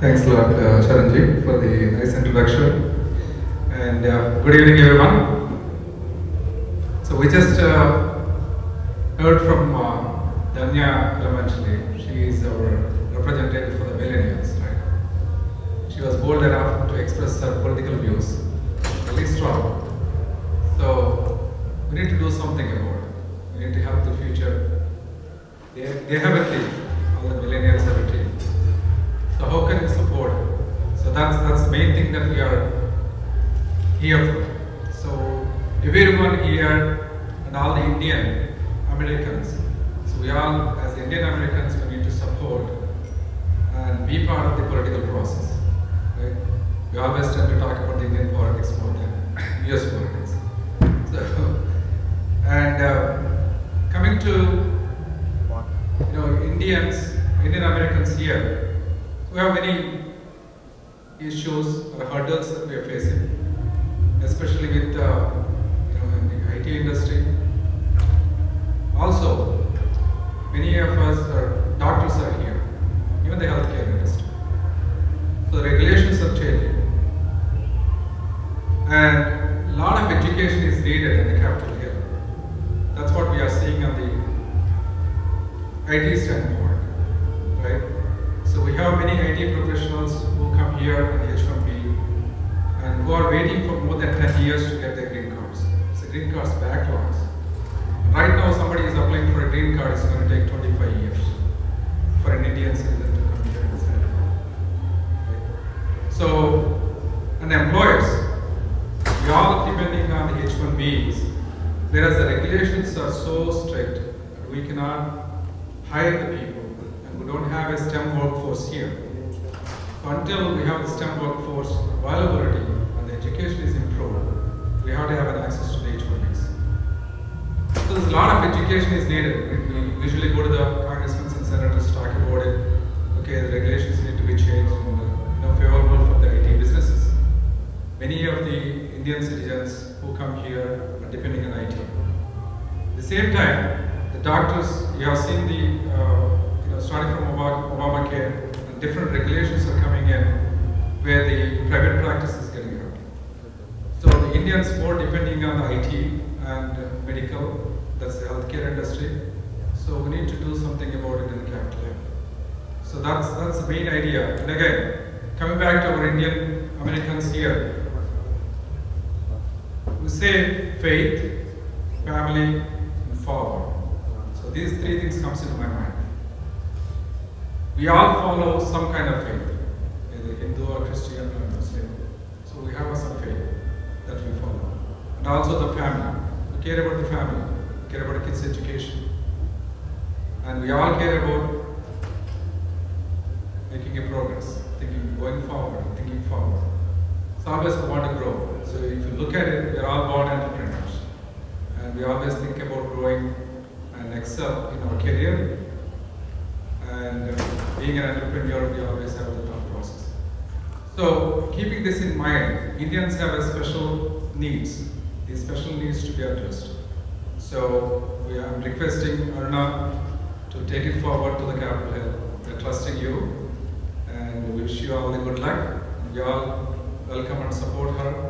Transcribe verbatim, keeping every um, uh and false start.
Thanks a lot, uh, Sharanji, for the nice introduction. And uh, good evening, everyone. So we just uh, heard from uh, Danya Elementary. She is our representative for the millennials, right? She was bold enough to express her political views, really strong. So we need to do something about it. We need to help the future. They, they have a team. All the millennials have a team. So how can we support? So that's that's the main thing that we are here for. So everyone here and all the Indian Americans, so we all as Indian Americans we need to support and be part of the political process. Right? We always tend to talk about the Indian politics more than U S politics. So and uh, coming to you know Indians, Indian Americans here. We have many issues or hurdles that we are facing, especially with uh, you know, in the I T industry. Also, many of us are doctors are here, even the healthcare industry. So the regulations are changing, and a lot of education is needed in the Capitol Hill. That's what we are seeing on the I T standpoint, right? So we have many I T professionals who come here on H one B and who are waiting for more than ten years to get their green cards. So green cards backlogs. Right now somebody is applying for a green card, it's going to take twenty-five years for an Indian citizen to come here and settle. Right? So, and employers, we all depending on the H one Bs, whereas the regulations are so strict, we cannot hire the people. We don't have a STEM workforce here. So until we have the STEM workforce availability and the education is improved, we have to have an access to the H one Bs. So there's a lot of education is needed. We usually go to the congressmen and senators to talk about it. Okay, the regulations need to be changed and you know, favorable for the I T businesses. Many of the Indian citizens who come here are depending on I T. At the same time, the doctors, you have seen the uh, starting from Obamacare, and different regulations are coming in where the private practice is getting hurt. So the Indians more depending on the I T and medical, that's the healthcare industry. So we need to do something about it in the Capitol Hill. So that's that's the main idea. And again, coming back to our Indian Americans here, we say faith, family, and forward. So these three things comes into my mind. We all follow some kind of faith, either Hindu or Christian or Muslim. So we have some faith that we follow. And also the family. We care about the family, we care about the kids' education. And we all care about making a progress, thinking, going forward, thinking forward. So always we want to grow. So if you look at it, we are all born entrepreneurs. And we always think about growing and excel in our career. And uh, being an entrepreneur, we always have the thought process. So, keeping this in mind, Indians have a special needs. These special needs to be addressed. So, we are requesting Aruna to take it forward to the Capitol Hill. We are trusting you, and we wish you all the good luck. We all welcome and support her